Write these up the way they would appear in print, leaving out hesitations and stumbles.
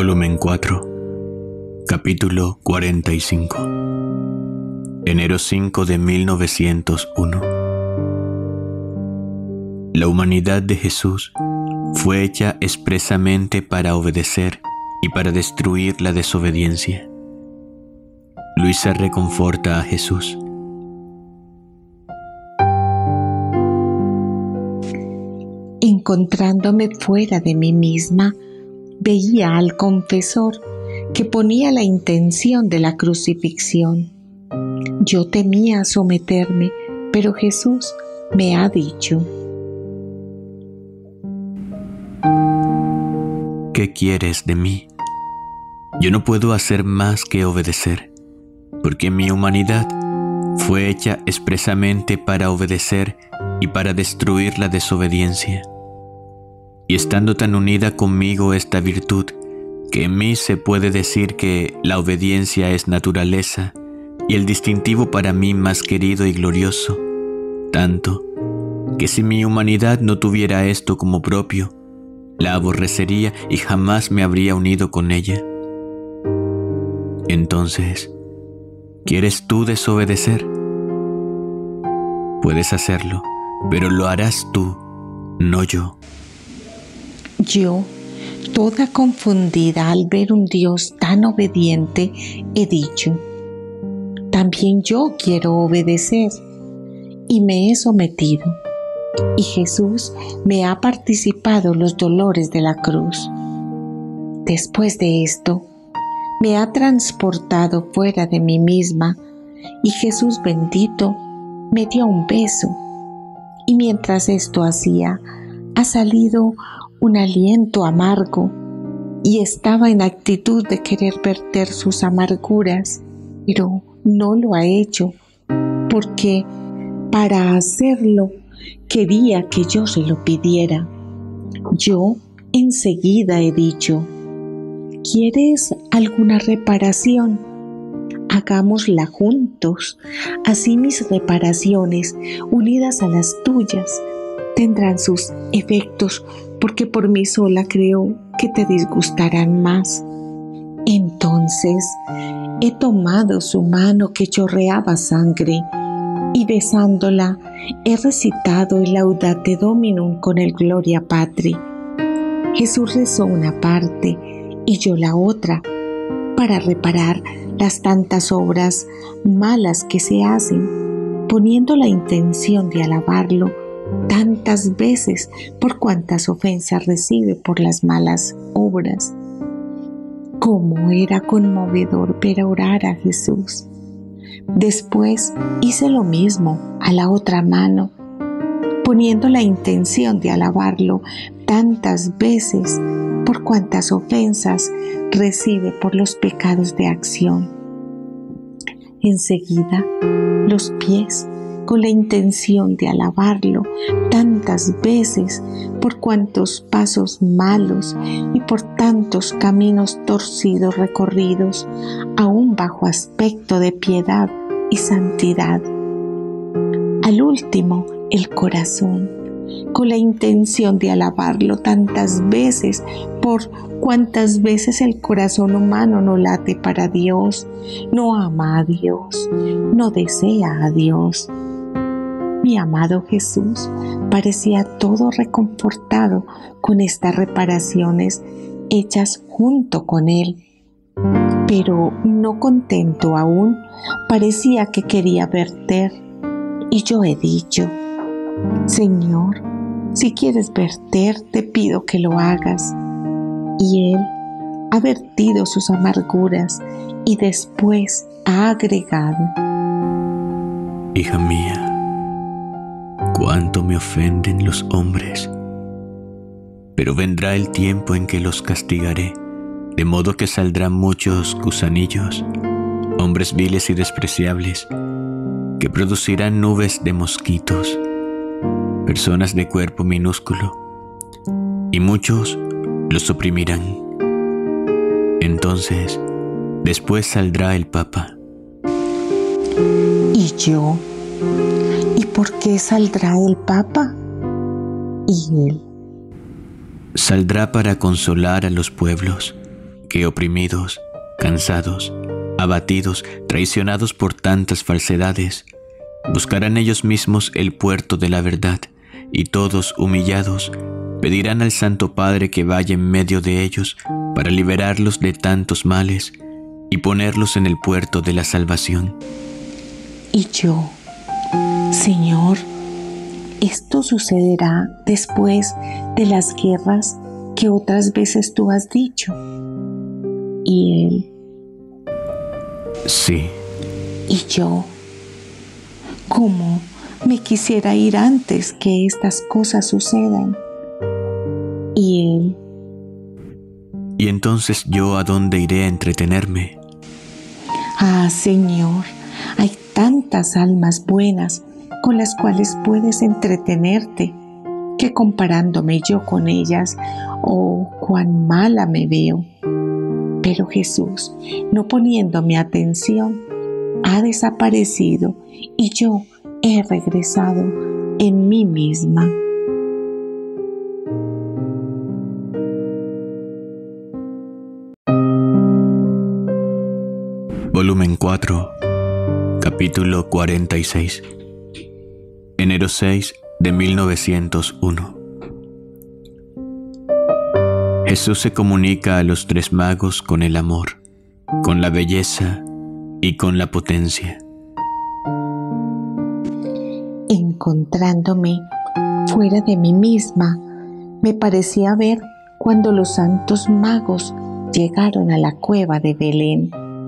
Volumen 4, capítulo 45. Enero 5 de 1901. La humanidad de Jesús fue hecha expresamente para obedecer y para destruir la desobediencia. Luisa reconforta a Jesús. Encontrándome fuera de mí misma, veía al confesor que ponía la intención de la crucifixión. Yo temía someterme, pero Jesús me ha dicho: ¿qué quieres de mí? Yo no puedo hacer más que obedecer, porque mi humanidad fue hecha expresamente para obedecer y para destruir la desobediencia. Y estando tan unida conmigo esta virtud, que en mí se puede decir que la obediencia es naturaleza y el distintivo para mí más querido y glorioso, tanto que si mi humanidad no tuviera esto como propio, la aborrecería y jamás me habría unido con ella. Entonces, ¿quieres tú desobedecer? Puedes hacerlo, pero lo harás tú, no yo. Yo, toda confundida al ver un Dios tan obediente, he dicho: también yo quiero obedecer, y me he sometido, y Jesús me ha participado los dolores de la cruz. Después de esto, me ha transportado fuera de mí misma, y Jesús bendito me dio un beso, y mientras esto hacía, ha salido un aliento amargo, y estaba en actitud de querer verter sus amarguras, pero no lo ha hecho, porque para hacerlo quería que yo se lo pidiera. Yo enseguida he dicho: ¿quieres alguna reparación? Hagámosla juntos, así mis reparaciones, unidas a las tuyas, tendrán sus efectos, porque por mí sola creo que te disgustarán más. Entonces he tomado su mano que chorreaba sangre, y besándola he recitado el Laudate Dominum con el Gloria Patri. Jesús rezó una parte y yo la otra, para reparar las tantas obras malas que se hacen, poniendo la intención de alabarlo tantas veces por cuantas ofensas recibe por las malas obras. Cómo era conmovedor ver orar a Jesús. Después hice lo mismo a la otra mano, poniendo la intención de alabarlo tantas veces por cuantas ofensas recibe por los pecados de acción. Enseguida, los pies, con la intención de alabarlo tantas veces por cuantos pasos malos y por tantos caminos torcidos recorridos, aún bajo aspecto de piedad y santidad. Al último, el corazón, con la intención de alabarlo tantas veces por cuantas veces el corazón humano no late para Dios, no ama a Dios, no desea a Dios. Mi amado Jesús parecía todo reconfortado con estas reparaciones hechas junto con Él, pero no contento aún, parecía que quería verter, y yo he dicho: Señor, si quieres verter, te pido que lo hagas. Y Él ha vertido sus amarguras y después ha agregado: hija mía, cuánto me ofenden los hombres, pero vendrá el tiempo en que los castigaré, de modo que saldrán muchos gusanillos, hombres viles y despreciables, que producirán nubes de mosquitos, personas de cuerpo minúsculo, y muchos los oprimirán. Entonces, después saldrá el Papa. ¿Y yo? ¿Y por qué saldrá el Papa? Y él: saldrá para consolar a los pueblos, que oprimidos, cansados, abatidos, traicionados por tantas falsedades, buscarán ellos mismos el puerto de la verdad, y todos humillados pedirán al Santo Padre que vaya en medio de ellos para liberarlos de tantos males y ponerlos en el puerto de la salvación. Y yo, Señor, esto sucederá después de las guerras que otras veces tú has dicho. Y él, sí. Y yo, ¿cómo me quisiera ir antes que estas cosas sucedan? Y él, ¿y entonces yo a dónde iré a entretenerme? ah, Señor, hay tantas almas buenas con las cuales puedes entretenerte, que comparándome yo con ellas, oh, cuán mala me veo. Pero Jesús, no poniéndome atención, ha desaparecido y yo he regresado en mí misma. Volumen 4, capítulo 46. Enero 6 de 1901. Jesús se comunica a los tres magos con el amor, con la belleza y con la potencia. Encontrándome fuera de mí misma, me parecía ver cuando los santos magos llegaron a la cueva de Belén.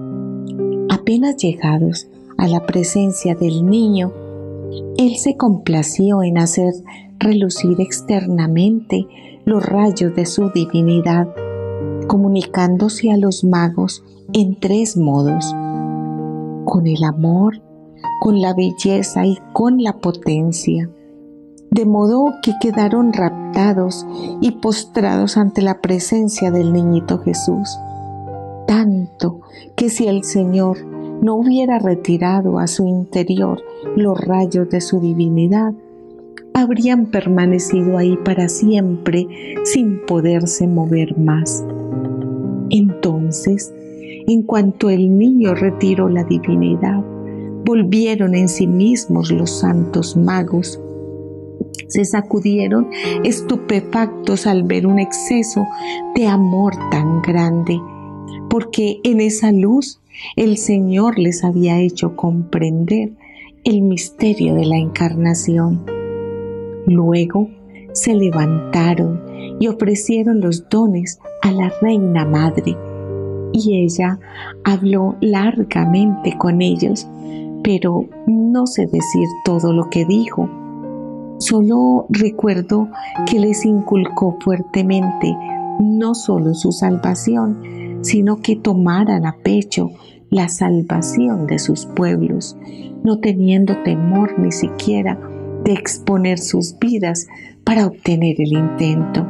Apenas llegados a la presencia del niño, él se complació en hacer relucir externamente los rayos de su divinidad, comunicándose a los magos en tres modos: con el amor, con la belleza y con la potencia, de modo que quedaron raptados y postrados ante la presencia del niñito Jesús, tanto que si el Señor no hubiera retirado a su interior los rayos de su divinidad, habrían permanecido ahí para siempre sin poderse mover más. Entonces, en cuanto el niño retiró la divinidad, volvieron en sí mismos los santos magos. Se sacudieron estupefactos al ver un exceso de amor tan grande, porque en esa luz el Señor les había hecho comprender el misterio de la encarnación. Luego se levantaron y ofrecieron los dones a la Reina Madre, y ella habló largamente con ellos, pero no sé decir todo lo que dijo. Solo recuerdo que les inculcó fuertemente no solo su salvación, sino que tomaran a pecho la salvación de sus pueblos, no teniendo temor ni siquiera de exponer sus vidas para obtener el intento.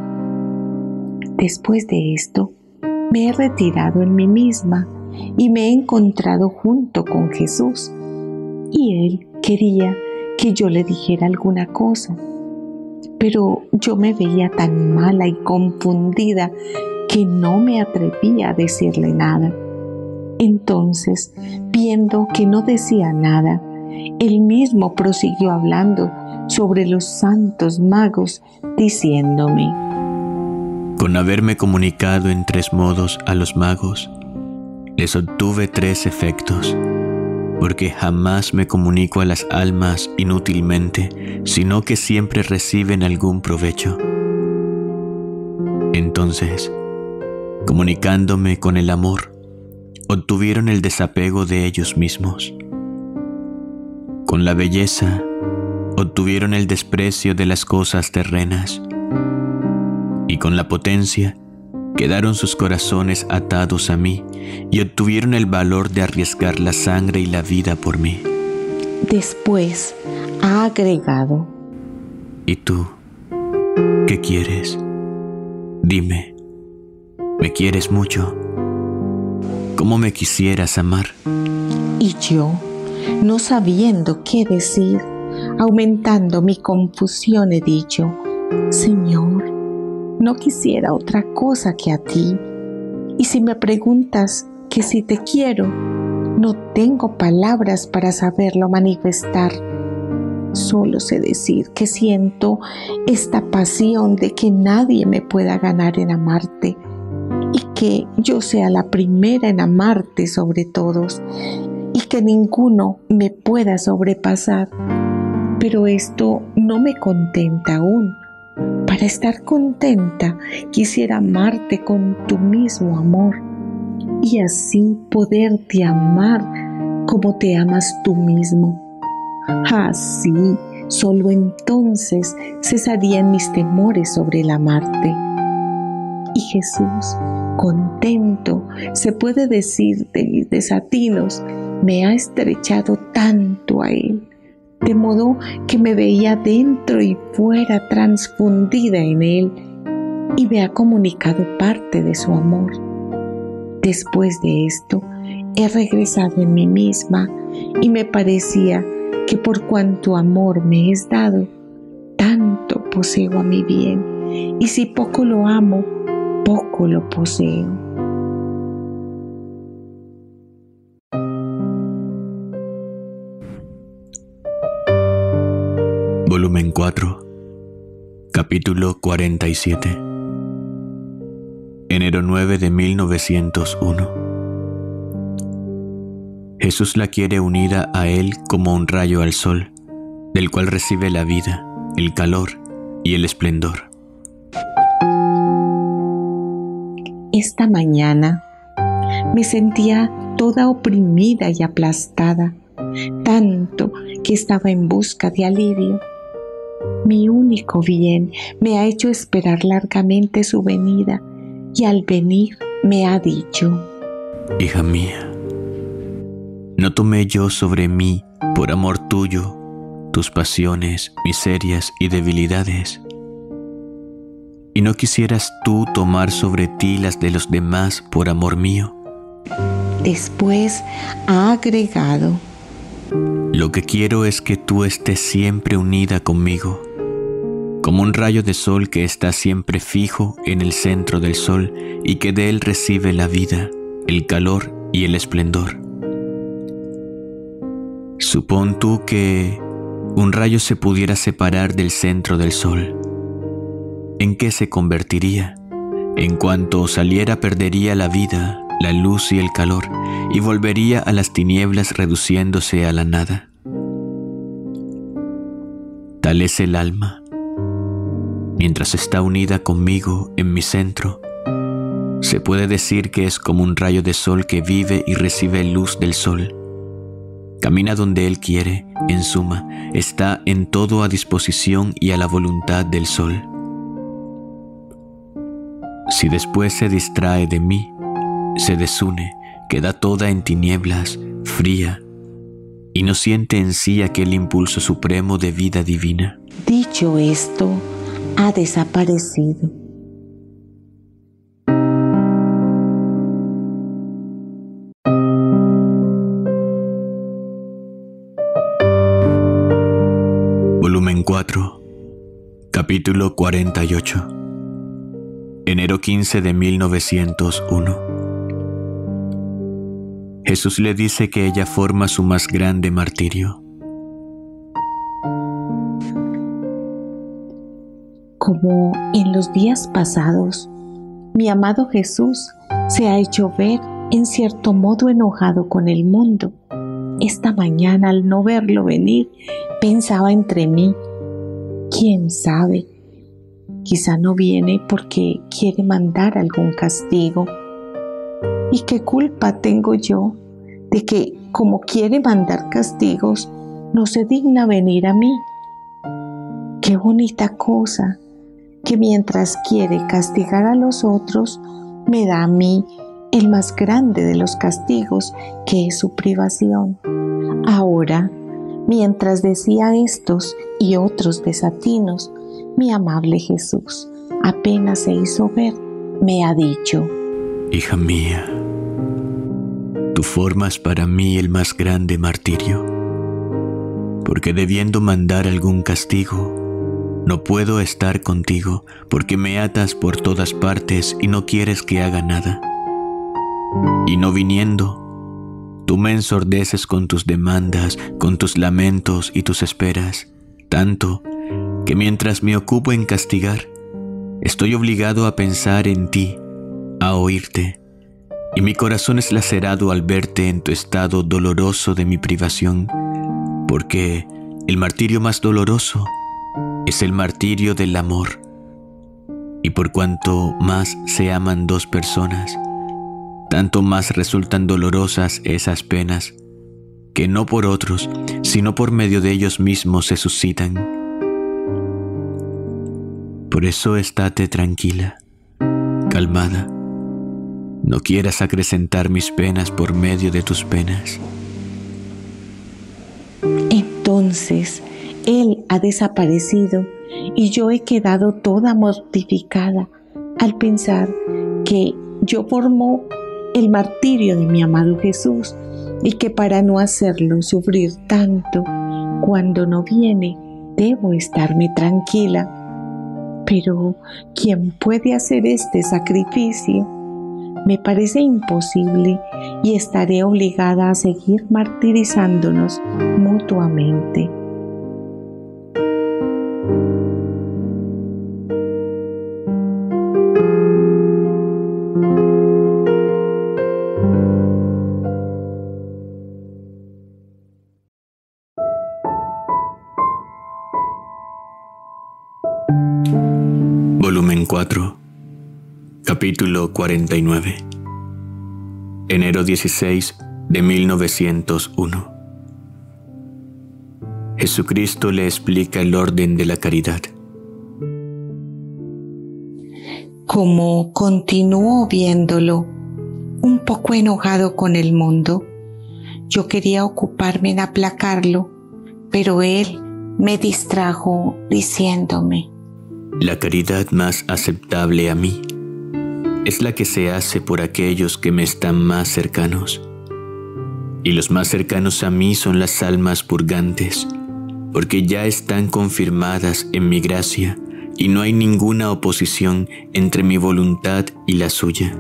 Después de esto, me he retirado en mí misma y me he encontrado junto con Jesús, y Él quería que yo le dijera alguna cosa, pero yo me veía tan mala y confundida que no me atrevía a decirle nada. Entonces, viendo que no decía nada, él mismo prosiguió hablando sobre los santos magos, diciéndome: con haberme comunicado en tres modos a los magos, les obtuve tres efectos, porque jamás me comunico a las almas inútilmente, sino que siempre reciben algún provecho. Entonces, comunicándome con el amor, obtuvieron el desapego de ellos mismos. Con la belleza, obtuvieron el desprecio de las cosas terrenas. Y con la potencia, quedaron sus corazones atados a mí y obtuvieron el valor de arriesgar la sangre y la vida por mí. Después ha agregado: ¿y tú, qué quieres? Dime, ¿me quieres mucho? ¿Cómo me quisieras amar? Y yo, no sabiendo qué decir, aumentando mi confusión, he dicho: Señor, no quisiera otra cosa que a ti, Y si me preguntas que si te quiero, no tengo palabras para saberlo manifestar. Solo sé decir que siento esta pasión de que nadie me pueda ganar en amarte y que yo sea la primera en amarte sobre todos y que ninguno me pueda sobrepasar. Pero esto no me contenta aún. Para estar contenta, quisiera amarte con tu mismo amor y así poderte amar como te amas tú mismo. Así, solo entonces cesarían mis temores sobre el amarte. Y Jesús, contento, se puede decir de mis desatinos, me ha estrechado tanto a Él, de modo que me veía dentro y fuera transfundida en Él, y me ha comunicado parte de su amor. Después de esto, he regresado en mí misma y me parecía que por cuanto amor me es dado, tanto poseo a mi bien, y si poco lo amo, poco lo poseo. Volumen 4, capítulo 47. Enero 9 de 1901. Jesús la quiere unida a Él como un rayo al sol, del cual recibe la vida, el calor y el esplendor. Esta mañana me sentía toda oprimida y aplastada, tanto que estaba en busca de alivio. Mi único bien me ha hecho esperar largamente su venida, y al venir me ha dicho: Hija mía, ¿no tomé yo sobre mí, por amor tuyo, tus pasiones, miserias y debilidades? ¿Y no quisieras tú tomar sobre ti las de los demás por amor mío? Después ha agregado: Lo que quiero es que tú estés siempre unida conmigo, como un rayo de sol que está siempre fijo en el centro del sol y que de él recibe la vida, el calor y el esplendor. Supón tú que un rayo se pudiera separar del centro del sol. ¿En qué se convertiría? En cuanto saliera perdería la vida, la luz y el calor, y volvería a las tinieblas reduciéndose a la nada. Tal es el alma. Mientras está unida conmigo en mi centro, se puede decir que es como un rayo de sol que vive y recibe luz del sol. Camina donde él quiere, en suma, está en todo a disposición y a la voluntad del sol. Si después se distrae de mí, se desune, queda toda en tinieblas, fría, y no siente en sí aquel impulso supremo de vida divina. Dicho esto, ha desaparecido. Volumen 4, capítulo 48. Enero 15 de 1901. Jesús le dice que ella forma su más grande martirio. Como en los días pasados, mi amado Jesús se ha hecho ver en cierto modo enojado con el mundo. Esta mañana, al no verlo venir, pensaba entre mí: ¿quién sabe? Quizá no viene porque quiere mandar algún castigo. ¿Y qué culpa tengo yo de que, como quiere mandar castigos, no se digna venir a mí? Qué bonita cosa que mientras quiere castigar a los otros, me da a mí el más grande de los castigos, que es su privación. Ahora, mientras decía estos y otros desatinos, mi amable Jesús apenas se hizo ver, me ha dicho: Hija mía, tú formas para mí el más grande martirio, porque debiendo mandar algún castigo, no puedo estar contigo, porque me atas por todas partes y no quieres que haga nada. y no viniendo, tú me ensordeces con tus demandas, con tus lamentos y tus esperas, tanto que mientras me ocupo en castigar, estoy obligado a pensar en ti, a oírte, y mi corazón es lacerado al verte en tu estado doloroso de mi privación, porque el martirio más doloroso es el martirio del amor, y por cuanto más se aman dos personas, tanto más resultan dolorosas esas penas, que no por otros, sino por medio de ellos mismos se suscitan. Por eso estate tranquila, calmada. No quieras acrecentar mis penas por medio de tus penas. Entonces Él ha desaparecido y yo he quedado toda mortificada al pensar que yo formo el martirio de mi amado Jesús y que para no hacerlo sufrir tanto, cuando no viene, debo estarme tranquila. Pero, ¿quién puede hacer este sacrificio? Me parece imposible y estaré obligada a seguir martirizándonos mutuamente. Volumen 4, capítulo 49. Enero 16 de 1901. Jesucristo le explica el orden de la caridad. Como continúo viéndolo, un poco enojado con el mundo, yo quería ocuparme en aplacarlo, pero él me distrajo diciéndome: la caridad más aceptable a mí es la que se hace por aquellos que me están más cercanos. Y los más cercanos a mí son las almas purgantes, porque ya están confirmadas en mi gracia y no hay ninguna oposición entre mi voluntad y la suya.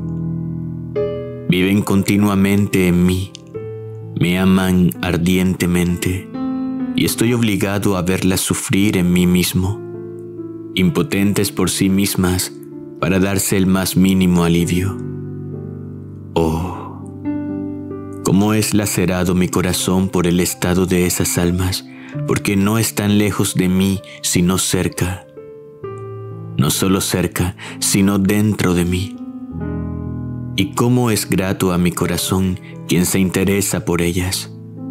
Viven continuamente en mí, me aman ardientemente y estoy obligado a verlas sufrir en mí mismo, impotentes por sí mismas para darse el más mínimo alivio. Oh, cómo es lacerado mi corazón por el estado de esas almas, porque no están lejos de mí, sino cerca. No solo cerca, sino dentro de mí. Y cómo es grato a mi corazón quien se interesa por ellas.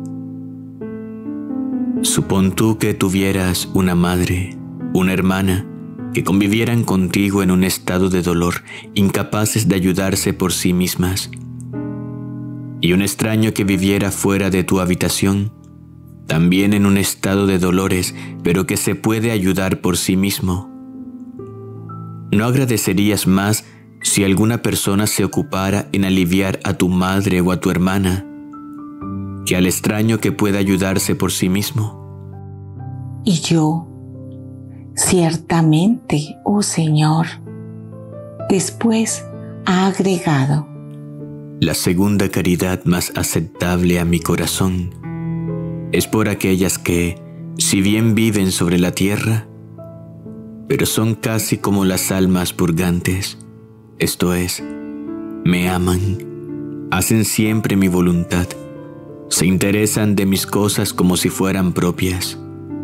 Supón tú que tuvieras una madre, una hermana, que convivieran contigo en un estado de dolor, incapaces de ayudarse por sí mismas, y un extraño que viviera fuera de tu habitación, también en un estado de dolores, pero que se puede ayudar por sí mismo. ¿No agradecerías más si alguna persona se ocupara en aliviar a tu madre o a tu hermana, que al extraño que pueda ayudarse por sí mismo? Y yo: ciertamente, oh Señor. Después ha agregado: la segunda caridad más aceptable a mi corazón es por aquellas que, si bien viven sobre la tierra, pero son casi como las almas purgantes, esto es, me aman, hacen siempre mi voluntad, se interesan de mis cosas como si fueran propias.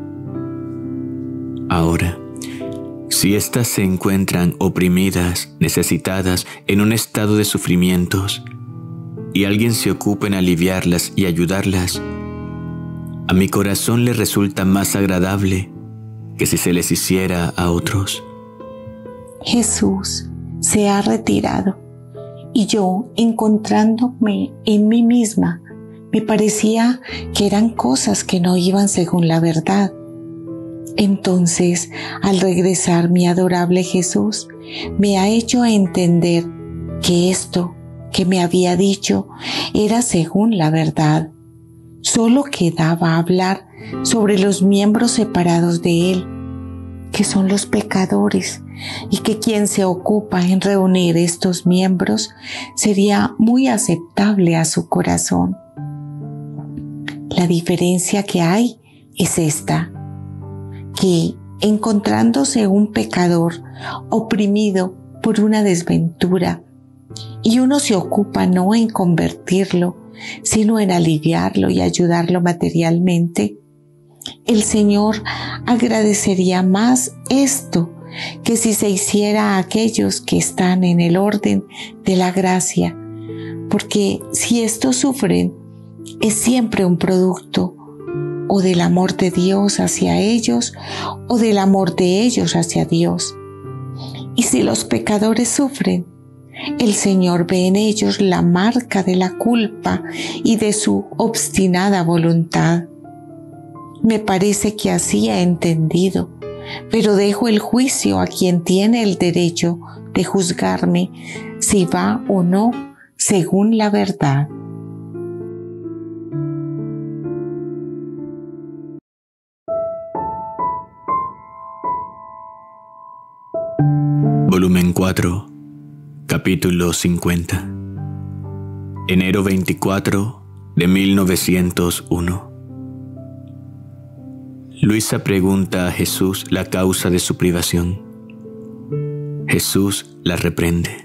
Ahora, si éstas se encuentran oprimidas, necesitadas, en un estado de sufrimientos, y alguien se ocupa en aliviarlas y ayudarlas, a mi corazón le resulta más agradable que si se les hiciera a otros. Jesús se ha retirado y yo, encontrándome en mí misma, me parecía que eran cosas que no iban según la verdad. Entonces, al regresar mi adorable Jesús, me ha hecho entender que esto que me había dicho era según la verdad. Solo quedaba hablar sobre los miembros separados de él, que son los pecadores y que quien se ocupa en reunir estos miembros sería muy aceptable a su corazón. La diferencia que hay es esta, que encontrándose un pecador oprimido por una desventura y uno se ocupa no en convertirlo, sino en aliviarlo y ayudarlo materialmente, el Señor agradecería más esto que si se hiciera a aquellos que están en el orden de la gracia, porque si estos sufren, es siempre un producto o del amor de Dios hacia ellos o del amor de ellos hacia Dios. Y si los pecadores sufren, el Señor ve en ellos la marca de la culpa y de su obstinada voluntad. Me parece que así he entendido, pero dejo el juicio a quien tiene el derecho de juzgarme si va o no según la verdad. Volumen 4, capítulo 50. Enero 24 de 1901. Luisa pregunta a Jesús la causa de su privación. Jesús la reprende.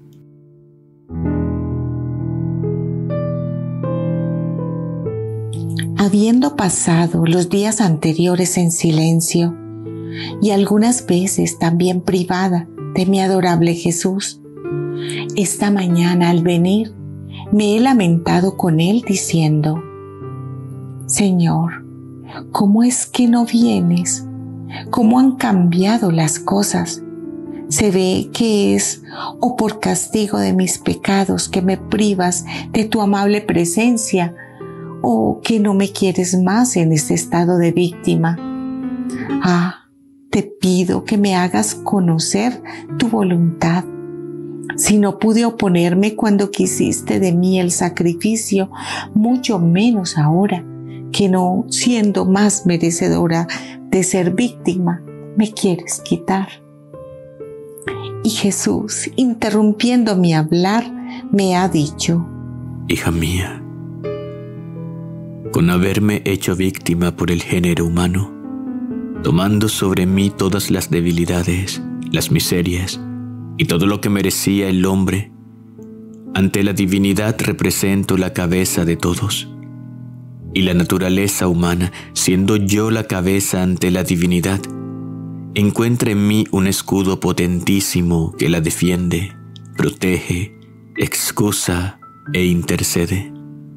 Habiendo pasado los días anteriores en silencio y algunas veces también privada de mi adorable Jesús, esta mañana al venir me he lamentado con él diciendo: Señor, ¿cómo es que no vienes? ¿Cómo han cambiado las cosas? Se ve que es o por castigo de mis pecados que me privas de tu amable presencia, o que no me quieres más en este estado de víctima. Te pido que me hagas conocer tu voluntad. Si no pude oponerme cuando quisiste de mí el sacrificio, mucho menos ahora, que no siendo más merecedora de ser víctima, me quieres quitar. Y Jesús, interrumpiendo mi hablar, me ha dicho: Hija mía, con haberme hecho víctima por el género humano, tomando sobre mí todas las debilidades, las miserias y todo lo que merecía el hombre, ante la divinidad represento la cabeza de todos. Y la naturaleza humana, siendo yo la cabeza ante la divinidad, encuentra en mí un escudo potentísimo que la defiende, protege, excusa e intercede.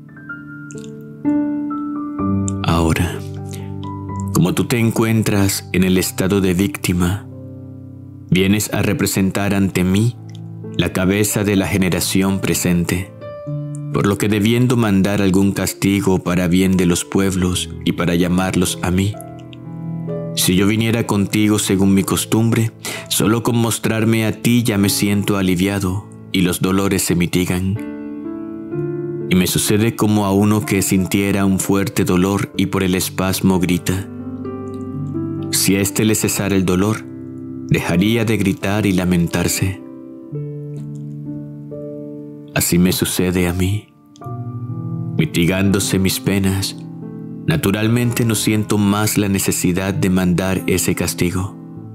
Ahora, como tú te encuentras en el estado de víctima, vienes a representar ante mí la cabeza de la generación presente, por lo que debiendo mandar algún castigo para bien de los pueblos y para llamarlos a mí, si yo viniera contigo según mi costumbre, solo con mostrarme a ti ya me siento aliviado y los dolores se mitigan. Y me sucede como a uno que sintiera un fuerte dolor y por el espasmo grita. Si a éste le cesara el dolor, dejaría de gritar y lamentarse. Así me sucede a mí. Mitigándose mis penas, naturalmente no siento más la necesidad de mandar ese castigo.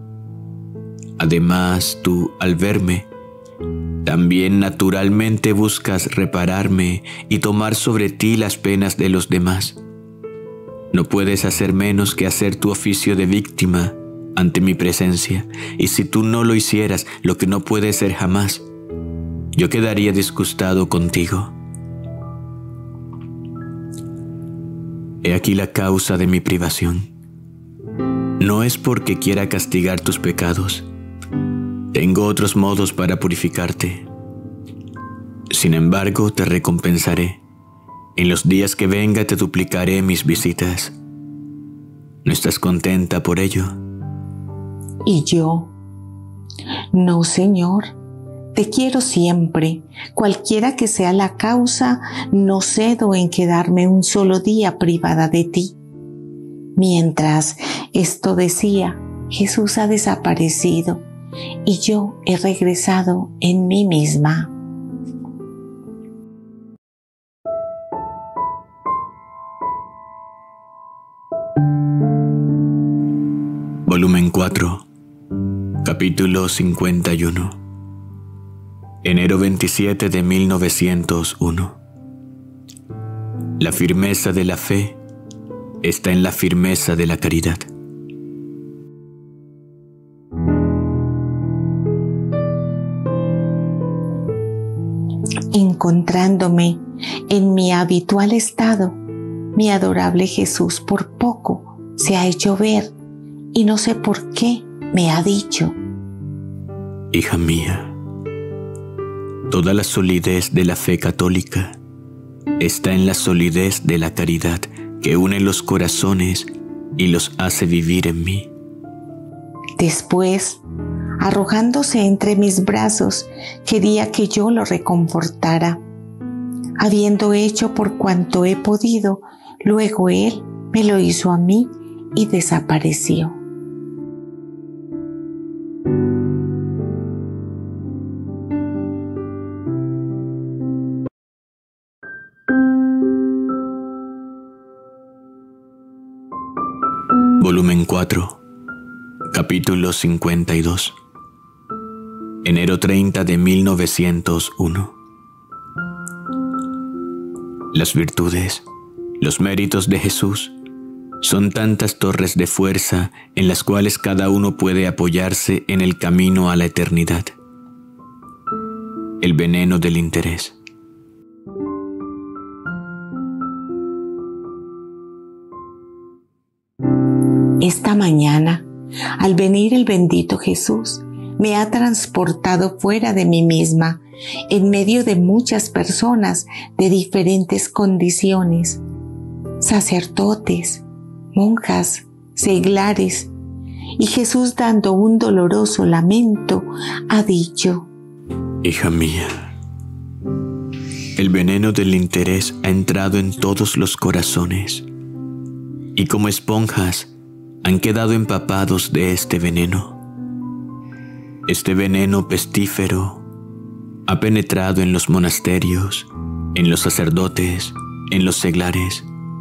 Además, tú, al verme, también naturalmente buscas repararme y tomar sobre ti las penas de los demás. No puedes hacer menos que hacer tu oficio de víctima ante mi presencia, y si tú no lo hicieras, lo que no puede ser jamás, yo quedaría disgustado contigo. He aquí la causa de mi privación. No es porque quiera castigar tus pecados. Tengo otros modos para purificarte. Sin embargo, te recompensaré. En los días que venga te duplicaré mis visitas. ¿No estás contenta por ello? Y yo: no, Señor, te quiero siempre. Cualquiera que sea la causa, no cedo en quedarme un solo día privada de ti. Mientras esto decía, Jesús ha desaparecido y yo he regresado en mí misma. Volumen 4, capítulo 51. Enero 27 de 1901. La firmeza de la fe está en la firmeza de la caridad. Encontrándome en mi habitual estado, mi adorable Jesús por poco se ha hecho ver y no sé por qué me ha dicho: Hija mía, toda la solidez de la fe católica está en la solidez de la caridad que une los corazones y los hace vivir en mí. Después, arrojándose entre mis brazos, quería que yo lo reconfortara. Habiendo hecho por cuanto he podido, luego él me lo hizo a mí y desapareció. Volumen 4, capítulo 52. Enero 30 de 1901. Las virtudes, los méritos de Jesús son tantas torres de fuerza en las cuales cada uno puede apoyarse en el camino a la eternidad. El veneno del interés. Esta mañana, al venir el bendito Jesús, me ha transportado fuera de mí misma, en medio de muchas personas de diferentes condiciones, sacerdotes, monjas, seglares, y Jesús, dando un doloroso lamento, ha dicho: Hija mía, el veneno del interés ha entrado en todos los corazones, y como esponjas han quedado empapados de este veneno. Este veneno pestífero ha penetrado en los monasterios, en los sacerdotes, en los seglares.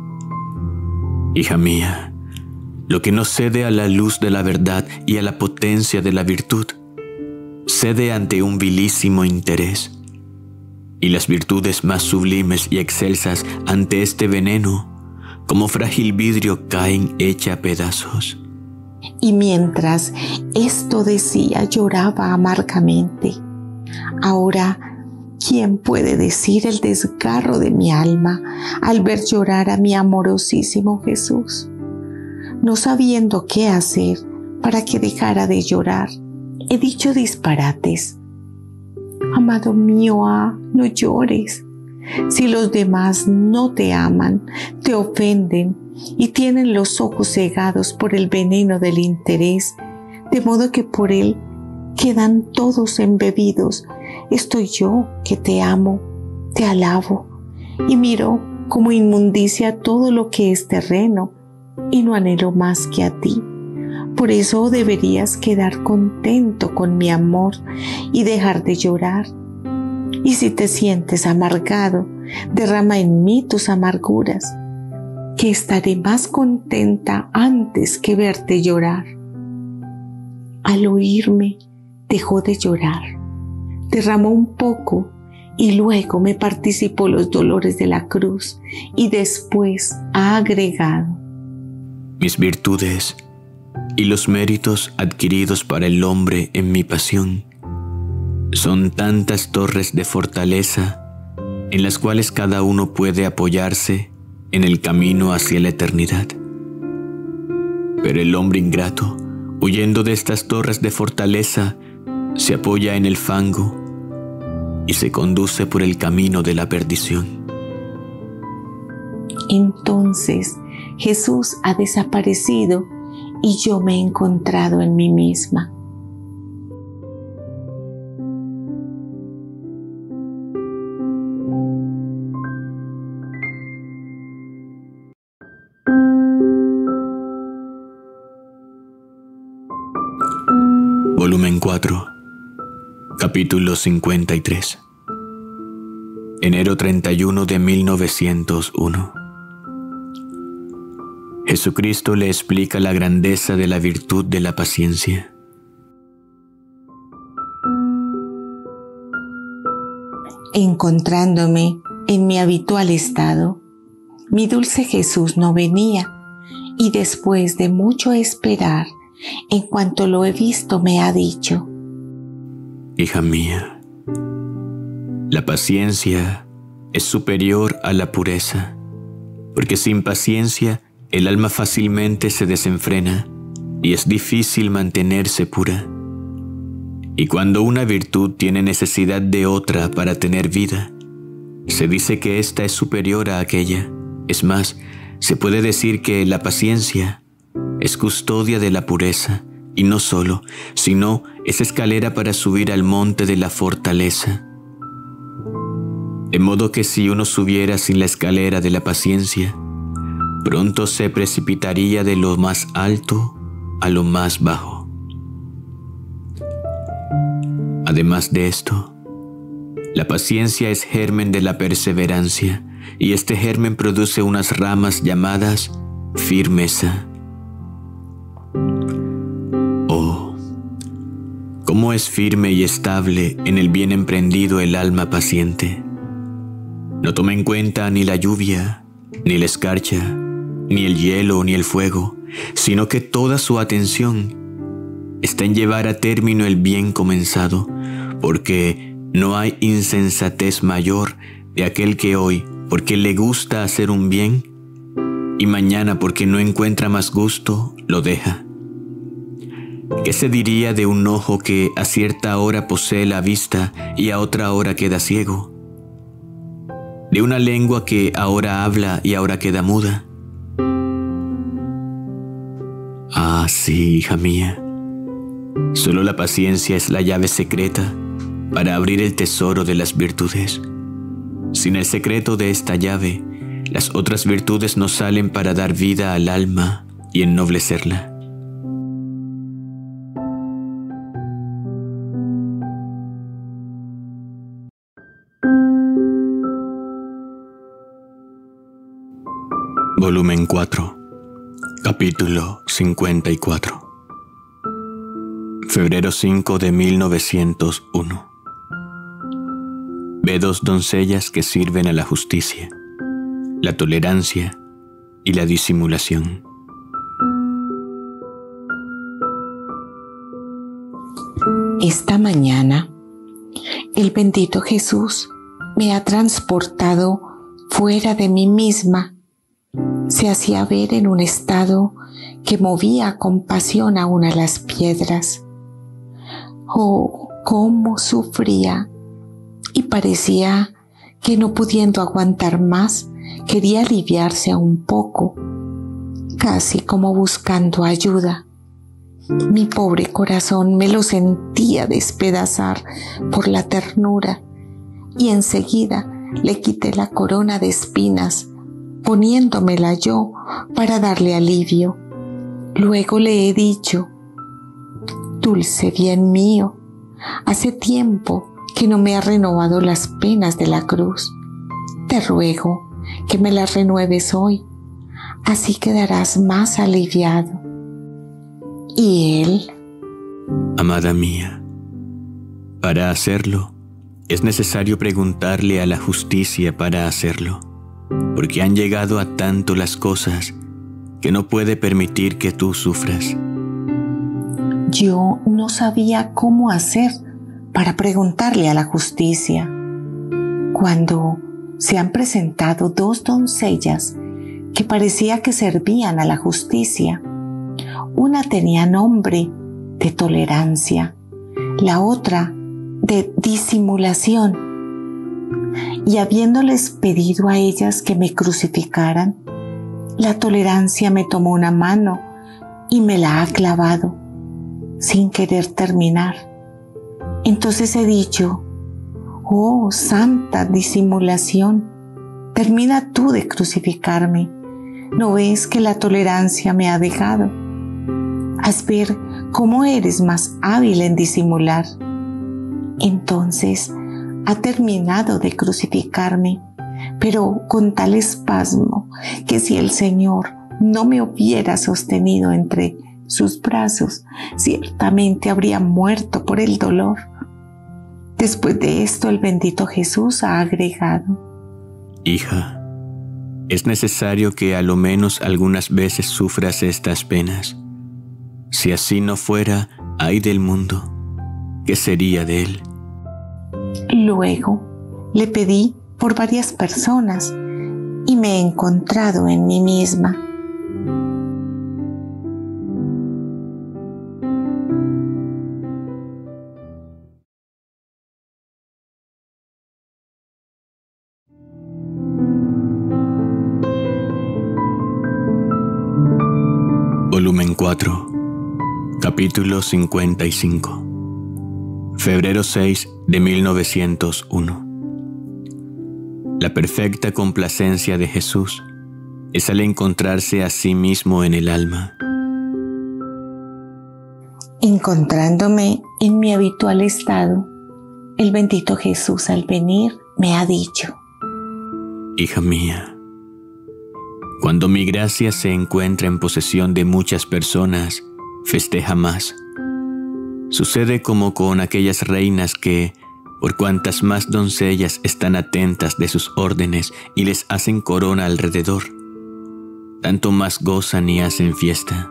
Hija mía, lo que no cede a la luz de la verdad y a la potencia de la virtud, cede ante un vilísimo interés, y las virtudes más sublimes y excelsas ante este veneno, como frágil vidrio, caen hecha a pedazos. Y mientras esto decía, lloraba amargamente. Ahora, ¿quién puede decir el desgarro de mi alma al ver llorar a mi amorosísimo Jesús? No sabiendo qué hacer para que dejara de llorar, he dicho disparates. Amado mío, no llores. Si los demás no te aman, te ofenden y tienen los ojos cegados por el veneno del interés, de modo que por él quedan todos embebidos, estoy yo que te amo, te alabo y miro como inmundicia todo lo que es terreno y no anhelo más que a ti. Por eso deberías quedar contento con mi amor y dejar de llorar. Y si te sientes amargado, derrama en mí tus amarguras, que estaré más contenta antes que verte llorar. Al oírme, dejó de llorar, derramó un poco y luego me participó los dolores de la cruz y después ha agregado: Mis virtudes y los méritos adquiridos para el hombre en mi pasión son tantas torres de fortaleza en las cuales cada uno puede apoyarse en el camino hacia la eternidad. Pero el hombre ingrato, huyendo de estas torres de fortaleza, se apoya en el fango y se conduce por el camino de la perdición. Entonces Jesús ha desaparecido y yo me he encontrado en mí misma. Volumen 4, capítulo 53. Enero 31 de 1901. Jesucristo le explica la grandeza de la virtud de la paciencia. Encontrándome en mi habitual estado, mi dulce Jesús no venía, y después de mucho esperar, en cuanto lo he visto, me ha dicho: Hija mía, la paciencia es superior a la pureza, porque sin paciencia el alma fácilmente se desenfrena y es difícil mantenerse pura. Y cuando una virtud tiene necesidad de otra para tener vida, se dice que ésta es superior a aquella. Es más, se puede decir que la paciencia es custodia de la pureza, y no solo, sino es escalera para subir al monte de la fortaleza. De modo que si uno subiera sin la escalera de la paciencia, pronto se precipitaría de lo más alto a lo más bajo. Además de esto, la paciencia es germen de la perseverancia, y este germen produce unas ramas llamadas firmeza. Oh, cómo es firme y estable en el bien emprendido el alma paciente. No toma en cuenta ni la lluvia, ni la escarcha, ni el hielo, ni el fuego, sino que toda su atención está en llevar a término el bien comenzado, porque no hay insensatez mayor de aquel que hoy, porque le gusta hacer un bien, y mañana, porque no encuentra más gusto, lo deja. ¿Qué se diría de un ojo que a cierta hora posee la vista y a otra hora queda ciego? ¿De una lengua que ahora habla y ahora queda muda? Ah, sí, hija mía. Solo la paciencia es la llave secreta para abrir el tesoro de las virtudes. Sin el secreto de esta llave, las otras virtudes no salen para dar vida al alma y ennoblecerla. Volumen 4, capítulo 54. Febrero 5 de 1901. Ve dos doncellas que sirven a la justicia, la tolerancia y la disimulación. Esta mañana, el bendito Jesús me ha transportado fuera de mí misma. Se hacía ver en un estado que movía con pasión aún a las piedras. Oh, cómo sufría, y parecía que, no pudiendo aguantar más, quería aliviarse un poco, casi como buscando ayuda. Mi pobre corazón me lo sentía despedazar por la ternura, y enseguida le quité la corona de espinas, poniéndomela yo para darle alivio. Luego le he dicho: dulce bien mío, hace tiempo que no me ha renovado las penas de la cruz. Te ruego que me las renueves hoy, así quedarás más aliviado. Y él: Amada mía, para hacerlo es necesario preguntarle a la justicia para hacerlo, porque han llegado a tanto las cosas que no puede permitir que tú sufras. Yo no sabía cómo hacer para preguntarle a la justicia, cuando se han presentado dos doncellas que parecía que servían a la justicia. Una tenía nombre de tolerancia, la otra de disimulación. Y habiéndoles pedido a ellas que me crucificaran, la tolerancia me tomó una mano y me la ha clavado, sin querer terminar. Entonces he dicho: oh, santa disimulación, termina tú de crucificarme. ¿No ves que la tolerancia me ha dejado? Haz ver ¿cómo eres más hábil en disimular? Entonces ha terminado de crucificarme, pero con tal espasmo que si el Señor no me hubiera sostenido entre sus brazos, ciertamente habría muerto por el dolor. Después de esto, el bendito Jesús ha agregado: Hija, es necesario que a lo menos algunas veces sufras estas penas. Si así no fuera, ay del mundo, ¿qué sería de él? Luego le pedí por varias personas y me he encontrado en mí misma. Volumen 4, capítulo 55. Febrero 6 de 1901. La perfecta complacencia de Jesús es al encontrarse a sí mismo en el alma. Encontrándome en mi habitual estado, el bendito Jesús al venir me ha dicho: Hija mía, cuando mi gracia se encuentra en posesión de muchas personas, festeja más. Sucede como con aquellas reinas que, por cuantas más doncellas están atentas de sus órdenes y les hacen corona alrededor, tanto más gozan y hacen fiesta.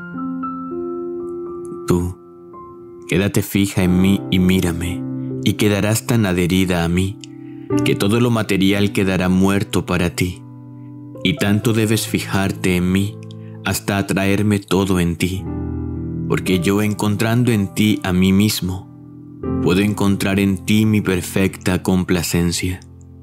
Tú, quédate fija en mí y mírame, y quedarás tan adherida a mí, que todo lo material quedará muerto para ti. Y tanto debes fijarte en mí hasta atraerme todo en ti, porque yo, encontrando en ti a mí mismo, puedo encontrar en ti mi perfecta complacencia.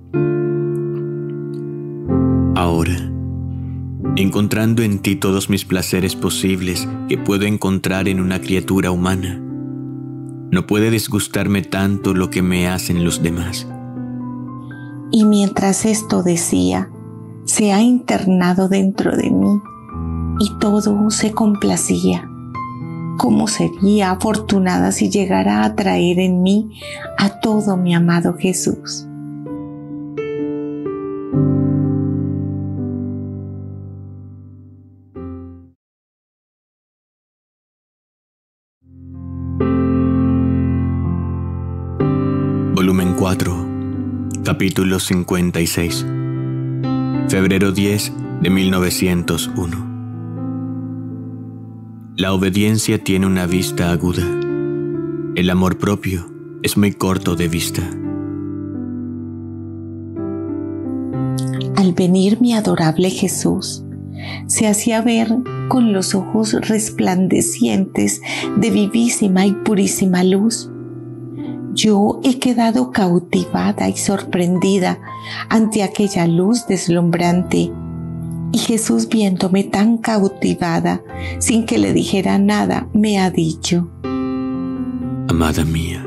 Ahora, encontrando en ti todos mis placeres posibles que puedo encontrar en una criatura humana, no puede disgustarme tanto lo que me hacen los demás. Y mientras esto decía, se ha internado dentro de mí y todo se complacía. ¿Cómo sería afortunada si llegara a atraer en mí a todo mi amado Jesús? Volumen 4, capítulo 56. Febrero 10 de 1901. La obediencia tiene una vista aguda. El amor propio es muy corto de vista. Al venir mi adorable Jesús, se hacía ver con los ojos resplandecientes de vivísima y purísima luz. Yo he quedado cautivada y sorprendida ante aquella luz deslumbrante, y Jesús, viéndome tan cautivada, sin que le dijera nada, me ha dicho: Amada mía,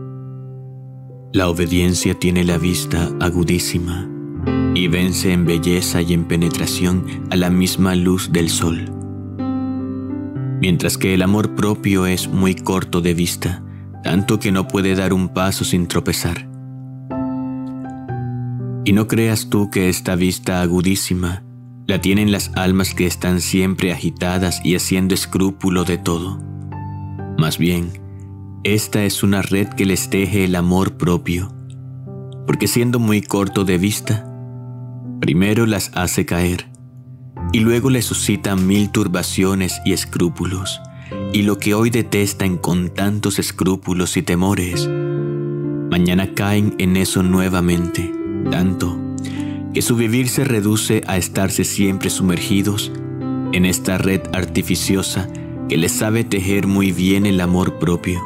la obediencia tiene la vista agudísima y vence en belleza y en penetración a la misma luz del sol, mientras que el amor propio es muy corto de vista, tanto que no puede dar un paso sin tropezar. Y no creas tú que esta vista agudísima la tienen las almas que están siempre agitadas y haciendo escrúpulo de todo. Más bien, esta es una red que les teje el amor propio, porque siendo muy corto de vista, primero las hace caer, y luego les suscita 1000 turbaciones y escrúpulos, y lo que hoy detestan con tantos escrúpulos y temores, mañana caen en eso nuevamente, tanto que su vivir se reduce a estarse siempre sumergidos en esta red artificiosa que les sabe tejer muy bien el amor propio.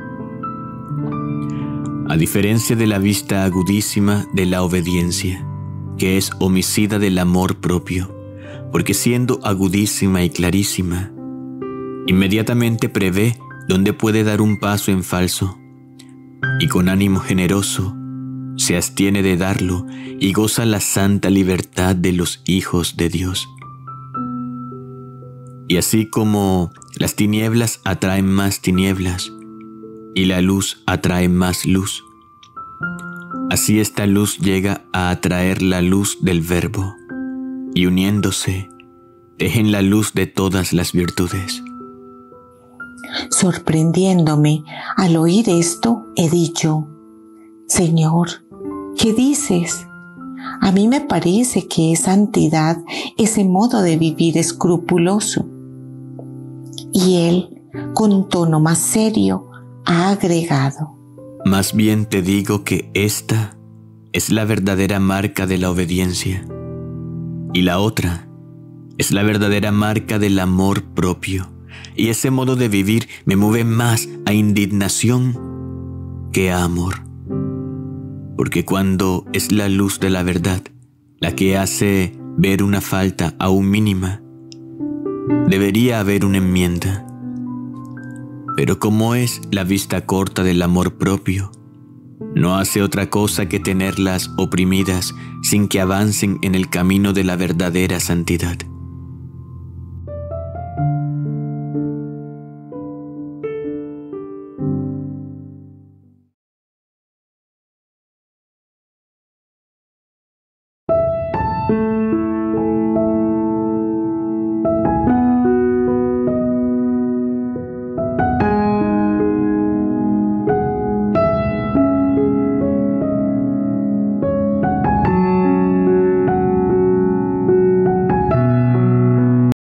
A diferencia de la vista agudísima de la obediencia, que es homicida del amor propio, porque siendo agudísima y clarísima, inmediatamente prevé dónde puede dar un paso en falso, y con ánimo generoso se abstiene de darlo y goza la santa libertad de los hijos de Dios. Y así como las tinieblas atraen más tinieblas y la luz atrae más luz, así esta luz llega a atraer la luz del Verbo, y uniéndose, tejen la luz de todas las virtudes. Sorprendiéndome al oír esto, he dicho: Señor, ¿qué dices? A mí me parece que es santidad ese modo de vivir escrupuloso. Y él, con tono más serio, ha agregado: Más bien te digo que esta es la verdadera marca de la obediencia, y la otra es la verdadera marca del amor propio, y ese modo de vivir me mueve más a indignación que a amor. Porque cuando es la luz de la verdad la que hace ver una falta aún mínima, debería haber una enmienda. Pero como es la vista corta del amor propio, no hace otra cosa que tenerlas oprimidas sin que avancen en el camino de la verdadera santidad.